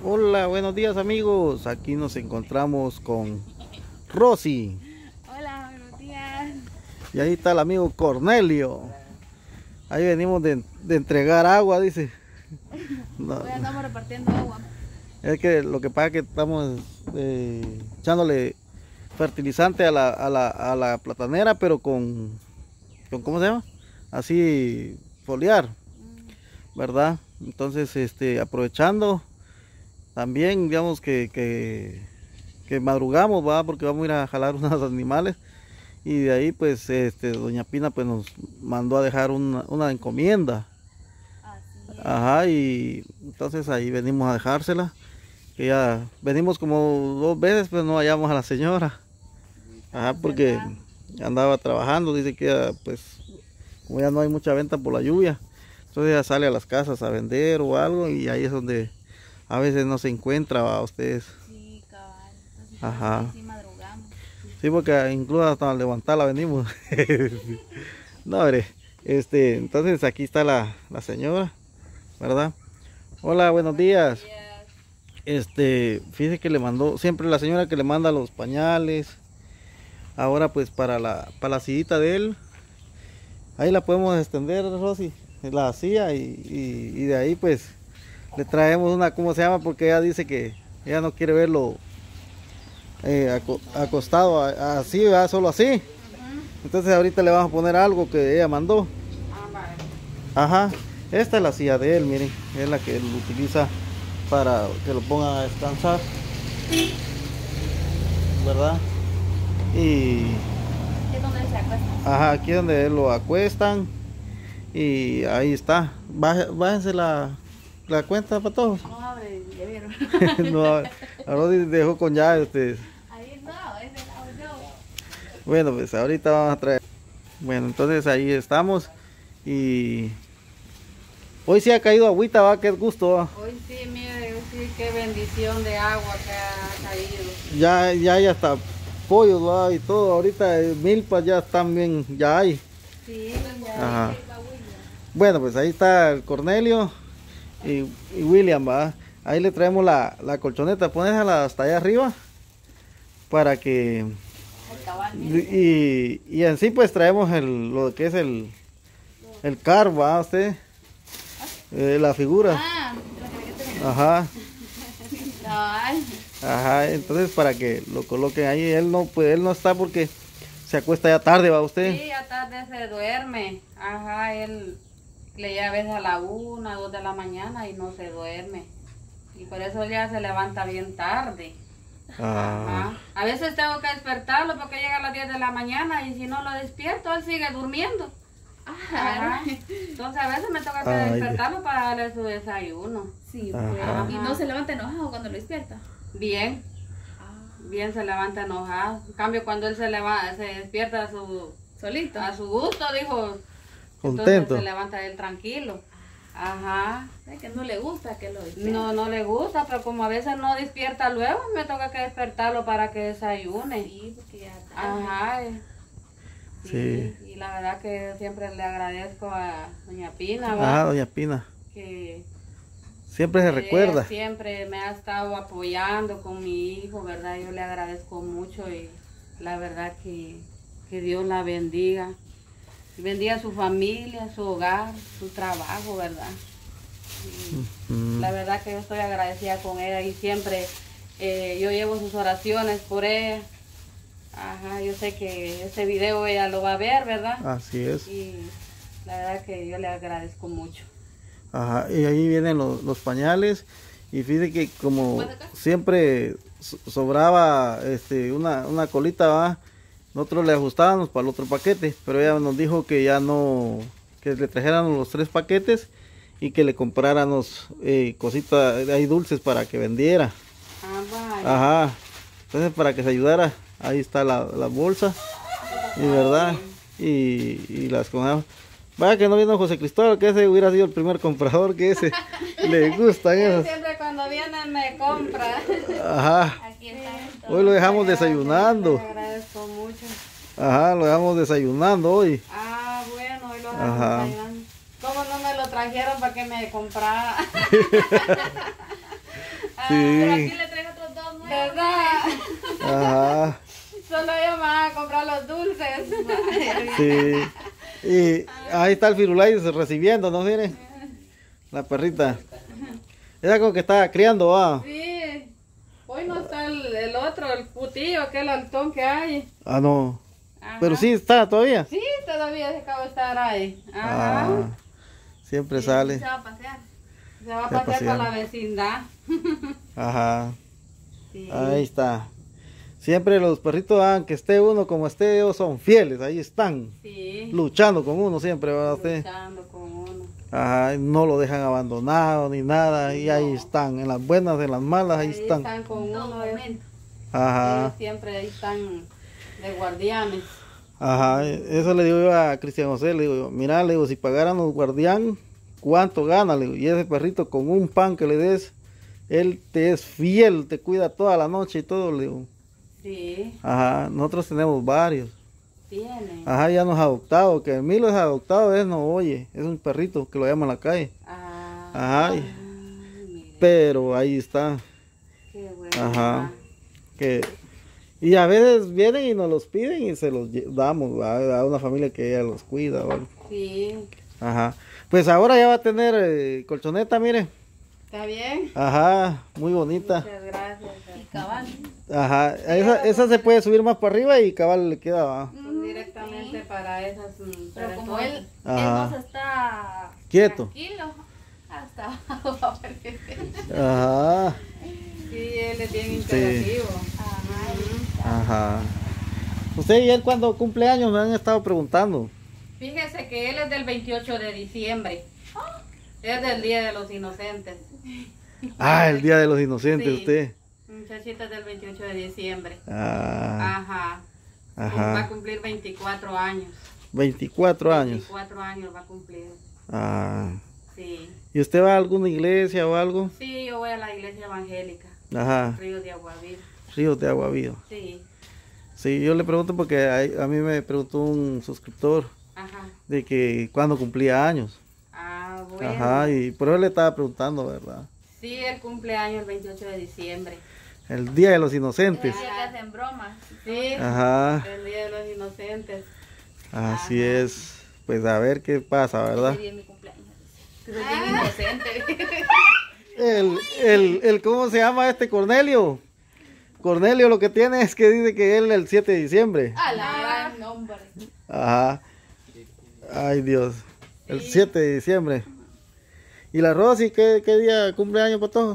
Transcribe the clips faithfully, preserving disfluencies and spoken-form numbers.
Hola, buenos días amigos. Aquí nos encontramos con Rosy. Hola, buenos días. Y ahí está el amigo Cornelio. Ahí venimos de, de entregar agua, dice. No, Hoy andamos repartiendo agua. es que lo que pasa es que estamos eh, echándole fertilizante a la, a, la, a la platanera, pero con, con, ¿cómo se llama? Así, foliar, ¿verdad? Entonces, este, aprovechando también, digamos que, que, que madrugamos, ¿va? Porque vamos a ir a jalar unos animales. Y de ahí, pues, este, doña Pina, pues, nos mandó a dejar una, una encomienda. Así es. Ajá, y entonces ahí venimos a dejársela. Que ya venimos como dos veces, pero no hallamos a la señora. Ajá, porque andaba trabajando, dice que ya, pues, como ya no hay mucha venta por la lluvia, entonces ya sale a las casas a vender o algo, y ahí es donde a veces no se encuentra a ustedes. Sí, cabal. Entonces, Ajá. sí madrugamos. Sí, porque incluso hasta al levantarla venimos. No, hombre, este, entonces aquí está la, la señora, ¿verdad? Hola, buenos días. Este, fíjese que le mandó, siempre la señora que le manda los pañales. Ahora pues para la, para la sillita de él, ahí la podemos extender, Rosy, la silla, y, y, y de ahí pues le traemos una, ¿cómo se llama? Porque ella dice que ella no quiere verlo eh, aco- acostado a- así, ¿verdad? Solo así. Entonces ahorita le vamos a poner algo que ella mandó. Ajá, esta es la silla de él, miren, es la que él utiliza para que lo pongan a descansar, ¿verdad? Y Es donde se acuesta. ajá, aquí es donde lo acuestan. Y ahí está. Báje- Bájense la, la cuenta para todos. No abre el llavero. No, a Rosy dejó con llave ustedes. Ahí no, es de lado yo. Bueno, pues ahorita vamos a traer. Bueno, entonces ahí estamos. Y hoy sí ha caído agüita, va, qué gusto, va. Hoy sí, mire, hoy sí, qué bendición de agua que ha caído. Ya, ya hay hasta pollos, va, y todo. Ahorita eh, milpas ya están bien, ya hay. Sí, Ajá. Bueno, pues ahí está el Cornelio y, y William, va. Ahí le traemos la, la colchoneta, ponésela hasta allá arriba para que El cabal. y, y en sí pues traemos el, lo que es el el car, va usted. Eh, la figura. Ah, la que tengo. Ajá. Cabal. Ajá, entonces para que lo coloquen ahí, él no pues él no está porque se acuesta ya tarde, va usted. sí, a tarde se duerme. Ajá, él le llega a veces a la una, dos de la mañana y no se duerme. Y por eso ya se levanta bien tarde. Ah, Ajá. A veces tengo que despertarlo porque llega a las diez de la mañana y si no lo despierto, él sigue durmiendo. Ajá. Entonces a veces me toca que Ay, despertarlo para darle su desayuno. Sí, Ajá. pues. Y no se levanta enojado cuando lo despierta. Bien, bien se levanta enojado. En cambio, cuando él se levanta, se despierta a su, Solito. a su gusto, dijo, contento. entonces se levanta él tranquilo. Ajá. Es que no le gusta que lo despierte. No, no le gusta, pero como a veces no despierta luego, me toca que despertarlo para que desayune. Sí, porque ya tarde. Ajá. eh. Sí. Y la verdad que siempre le agradezco a doña Pina, Ajá, ¿va? doña Pina. Que Siempre se ella recuerda. siempre me ha estado apoyando con mi hijo, ¿verdad? Yo le agradezco mucho y la verdad que, que Dios la bendiga. Y bendiga a su familia, su hogar, su trabajo, ¿verdad? Y Mm. la verdad que yo estoy agradecida con ella y siempre eh, yo llevo sus oraciones por ella. Ajá, yo sé que este video ella lo va a ver, ¿verdad? Así es. Y la verdad que yo le agradezco mucho. Ajá, y ahí vienen los, los pañales. Y fíjate que como siempre so- sobraba este una, una colita, va, nosotros le ajustábamos para el otro paquete, pero ella nos dijo que ya no, que le trajeran los tres paquetes y que le compráramos eh, cositas ahí dulces para que vendiera. Ah, vaya. Ajá, entonces para que se ayudara, ahí está la, la bolsa, y verdad, y, y las con vaya que no vino José Cristóbal, que ese hubiera sido el primer comprador, que ese le gustan Él esos. siempre cuando viene me compra. Ajá, Aquí está. hoy lo dejamos desayunando. Le agradezco mucho. Ajá, lo dejamos desayunando hoy. Ah, bueno, hoy lo Ajá. dejamos desayunando. ¿Cómo no me lo trajeron para que me comprara? Sí, Pero aquí Sí. le traigo otros dos nuevos. ¿Verdad? Ajá. Solo ellos van a comprar los dulces. Sí. Y ahí está el Firulais recibiendo, ¿no? Miren. La perrita. Esa como que está criando, va. Sí. Hoy no está el, el otro, el putillo, aquel altón que hay. Ah, no. Ajá. Pero sí está todavía. Sí, todavía se acaba de estar ahí. Ajá. Ah, siempre sale. Se va a pasear. Se va a se va pasear por paseando. la vecindad. Ajá. Sí. Ahí está. Siempre los perritos, aunque esté uno como esté, ellos son fieles. Ahí están. Sí. Luchando con uno siempre, ¿verdad usted? Luchando con uno. Ajá. No lo dejan abandonado ni nada. Y ahí están. En las buenas, en las malas, ahí Ahí están. están con En todo uno. ellos- momento. Ajá. ellos siempre ahí están de guardianes. Ajá, eso le digo yo a Cristian José, le digo yo, mira, le digo, si pagaran los guardián, ¿cuánto gana? Le digo, y ese perrito con un pan que le des, él te es fiel, te cuida toda la noche y todo, le digo. Sí, Ajá, nosotros tenemos varios. tienen. Ajá, ya nos ha adoptado, que Milo es adoptado, es no oye, es un perrito que lo llaman en la calle. Ah, Ajá, mire, pero ahí está, qué bueno. ajá. que y a veces vienen y nos los piden y se los lle- damos a, a una familia que ella los cuida o algo. Sí, Ajá. Pues ahora ya va a tener eh, colchoneta, mire. ¿está bien? Ajá, muy bonita. Muchas gracias. Y cabal. Ajá. Esa, esa se puede subir más para arriba y cabal le queda. ¿va? Pues directamente para esas. mm, Pero para como esas- él, él Ajá. no se está Quieto. tranquilo, hasta abajo va a aparecer. Ajá. Sí, él es bien interactivo. Ajá. Ajá. Usted y él cuando cumple años me han estado preguntando. Fíjese que él es del veintiocho de diciembre. Es del Día de los Inocentes. Ah, el Día de los Inocentes, Sí. usted. Muchachita del veintiocho de diciembre. Ah, Ajá. Va a ajá. cumplir veinticuatro años. veinticuatro años. veinticuatro años va a cumplir. Ah. Sí. ¿Y usted va a alguna iglesia o algo? Sí, yo voy a la iglesia evangélica. Ajá. Río de Aguavir. Ríos de Agua Viva. Sí. Sí, yo le pregunto porque a, a mí me preguntó un suscriptor Ajá. de que cuando cumplía años. Ah, bueno. Ajá, y por eso le estaba preguntando, ¿verdad? Sí, el cumpleaños el veintiocho de diciembre. El Día de los El Inocentes. día que hacen bromas. Sí. Ajá, El Día de los Inocentes. así Ajá. es. Pues a ver qué pasa, ¿verdad? Ese día es mi cumpleaños. Que soy bien inocente. El, el, el, ¿cómo se llama este Cornelio? Cornelio lo que tiene es que dice que él el siete de diciembre. A la gran nombre. Ajá. Ay, Dios. El siete de diciembre. ¿Y la Rosy qué, qué día cumple años, Patojo?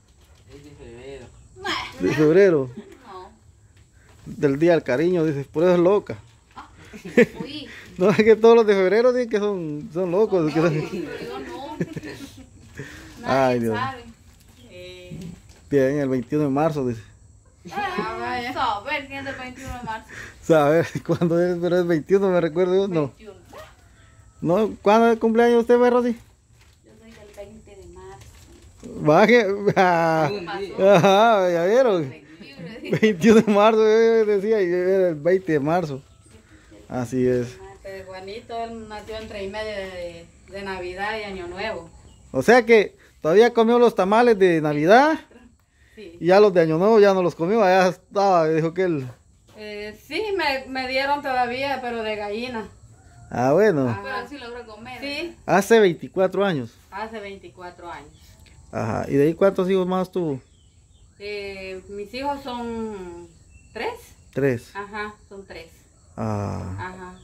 De febrero. No. Del Día del Cariño, dice. Por eso es loca. Uy. No, es que todos los de febrero dicen que son, son locos. que son- Pero yo no. Nadie Ay, Dios. sabe. Eh, Bien, el veintiuno de marzo, dice. ah, vaya. Saber quién es el veintiuno de marzo. ¿Sabe cuándo es? Pero es veintiuno, me recuerdo yo. No. veintiuno. No, ¿cuándo es el cumpleaños usted, ve, Rosy? Yo soy del veinte de marzo. Baje. Ah, ajá, ya vieron. Libre. veintiuno de marzo, yo decía, y era el veinte de marzo. Así es. Este Juanito, él nació entre y medio de, de Navidad y Año Nuevo. O sea que todavía comió los tamales de Navidad Sí. y ya los de Año Nuevo ya no los comió, allá estaba, dijo que él. Eh, sí, me, me dieron todavía, pero de gallina. Ah, bueno, Ajá. Pero sí logró comer. Sí, hace veinticuatro años. hace veinticuatro años. Ajá, ¿y de ahí cuántos hijos más tuvo? Eh, mis hijos son tres. Tres. Ajá, son tres. Ah, Ajá.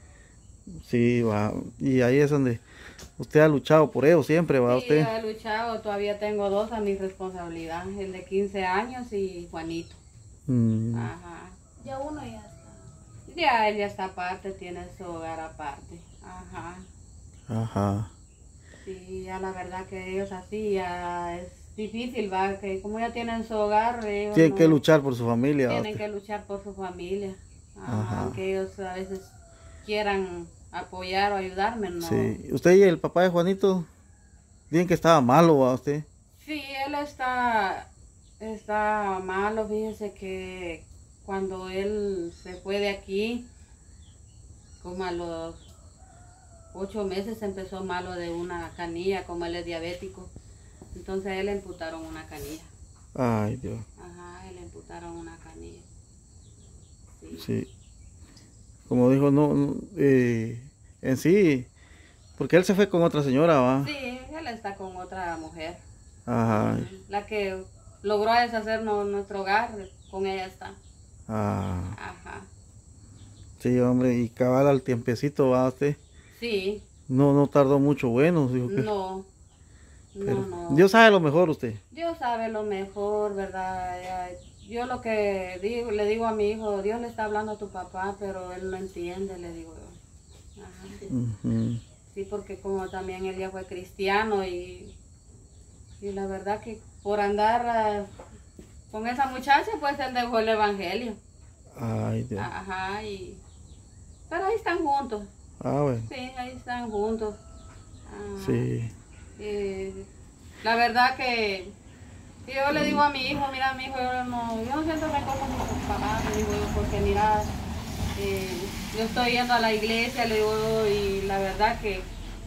sí, va. Y ahí es donde usted ha luchado por ellos siempre, va Sí, usted. he luchado, todavía tengo dos a mi responsabilidad, el de quince años y Juanito. Mm, Ajá. Ya uno ya está. Ya él ya está aparte, tiene su hogar aparte. Ajá. ajá. Sí, ya la verdad que ellos así ya es difícil, va, que como ya tienen su hogar, ellos Tienen no- que luchar por su familia, va tienen usted. que luchar por su familia. Ajá, Ajá. aunque ellos a veces quieran apoyar o ayudarme, ¿no? Sí. ¿Usted y el papá de Juanito? Dicen que estaba malo, va usted. Sí, él está, está malo, fíjese que cuando él se fue de aquí, como a los ocho meses empezó malo de una canilla, como él es diabético, entonces a él le imputaron una canilla. Ay, Dios. Ajá, y le imputaron una canilla. Sí. Sí. Como dijo, no, no, eh, en sí, porque él se fue con otra señora, ¿va? Sí, él está con otra mujer. Ajá. La que logró deshacer no- nuestro hogar, con ella está. Ah, Ajá. sí, hombre, y cabal al tiempecito, ¿va usted? Sí, No, no tardó mucho, bueno, dijo que. no. Pero No, no. Dios sabe lo mejor usted. Dios sabe lo mejor, ¿verdad? Ya, yo lo que digo, le digo a mi hijo, Dios le está hablando a tu papá, pero él no entiende, le digo yo. Ajá. Ujú. Sí, porque como también él ya fue cristiano y, y la verdad que por andar ah, con esa muchacha, pues él dejó el evangelio. Ay, Dios. Ajá, y... Pero ahí están juntos, Ah, bueno. sí, ahí están juntos. Ajá. Sí. Eh, la verdad que que yo le digo a mi hijo, mira mi hijo, yo no, yo no siento rencor con mi papá, le digo yo, porque mira, eh, yo estoy yendo a la iglesia, le digo, y la verdad que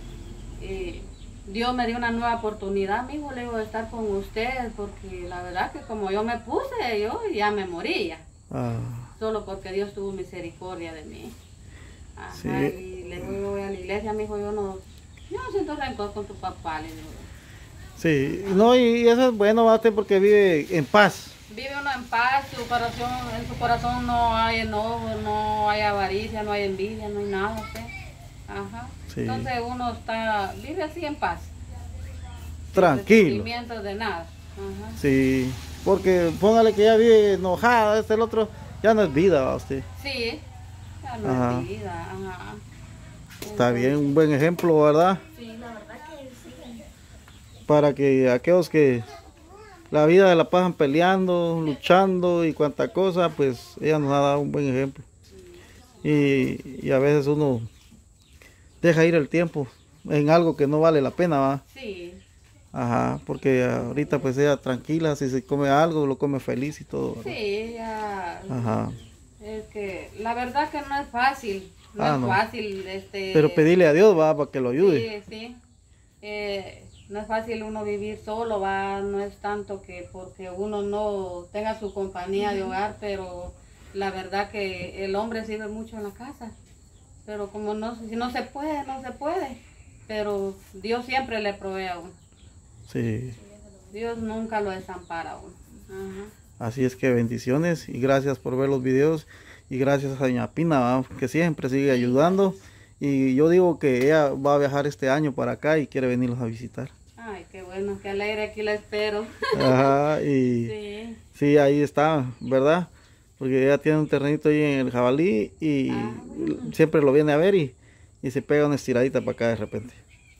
eh, Dios me dio una nueva oportunidad, mi hijo, le digo, de estar con usted, porque la verdad que como yo me puse, yo ya me moría, Ah, solo porque Dios tuvo misericordia de mí. Ajá, Sí. y le digo, yo voy a la iglesia, mi hijo, yo no, yo no siento rencor con tu papá, le digo. sí. No, y eso es bueno, ¿va usted? Porque vive en paz. Vive uno en paz, su corazón, en su corazón no hay enojo, no hay avaricia, no hay envidia, no hay nada, ¿sí? Ajá. Sí. Entonces uno está, vive así en paz. Sin Tranquilo. sentimientos de nada. Ajá. Sí. Porque póngale que ya vive enojada, este el otro, ya no es vida, ¿va usted? Sí, ya no Ajá. es vida. Ajá. Está bien, un buen ejemplo, ¿verdad? Sí, la verdad que sí. Para que aquellos que la vida la pasan peleando, luchando y cuanta cosa, pues ella nos ha dado un buen ejemplo. Y, y a veces uno deja ir el tiempo en algo que no vale la pena, ¿va? Sí, Ajá, porque ahorita pues ella tranquila, si se come algo, lo come feliz y todo, ¿verdad? sí, ya. Ajá. Es que la verdad que no es fácil. No Ah, es no. fácil, este. Pero pedirle a Dios, va, para que lo ayude. Sí, sí. Eh, no es fácil uno vivir solo, va, no es tanto que porque uno no tenga su compañía de hogar, pero la verdad que el hombre sirve mucho en la casa. Pero como no, si no se puede, no se puede. Pero Dios siempre le provee a uno. Sí. Dios nunca lo desampara a uno. Ajá. Así es que bendiciones y gracias por ver los videos y gracias a doña Pina, ¿va? Que siempre sigue ayudando. Y yo digo que ella va a viajar este año para acá y quiere venirlos a visitar. Ay, qué bueno, qué alegre, aquí la espero. Ajá, y Sí. sí, ahí está, ¿verdad? Porque ella tiene un terrenito ahí en el Jabalí y Ah, siempre lo viene a ver y, y se pega una estiradita para acá de repente.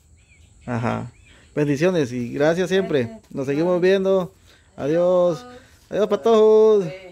Ajá. Bendiciones y gracias siempre. Nos seguimos viendo. Adiós. Adiós para todos. Eh.